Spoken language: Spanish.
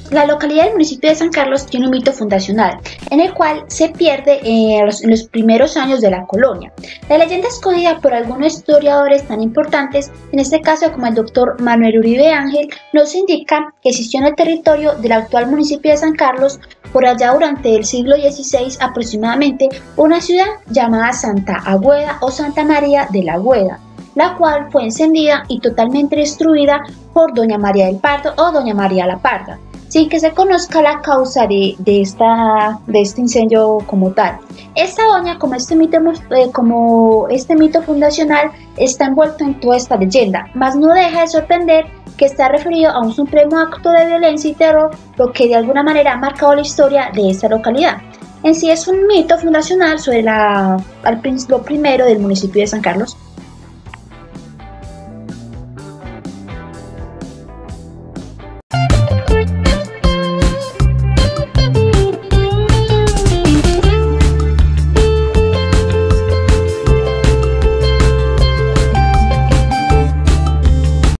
La localidad del municipio de San Carlos tiene un mito fundacional, en el cual se pierde en los primeros años de la colonia. La leyenda escogida por algunos historiadores tan importantes, en este caso como el doctor Manuel Uribe Ángel, nos indica que existió en el territorio del actual municipio de San Carlos, por allá durante el siglo XVI aproximadamente, una ciudad llamada Santa Agüeda o Santa María de la Agüeda, la cual fue encendida y totalmente destruida por Doña María del Pardo o Doña María la Parda, sin que se conozca la causa de este incendio como tal. Esta doña, como este mito fundacional, está envuelto en toda esta leyenda, mas no deja de sorprender que está referido a un supremo acto de violencia y terror, lo que de alguna manera ha marcado la historia de esta localidad. En sí es un mito fundacional sobre lo primero del municipio de San Carlos.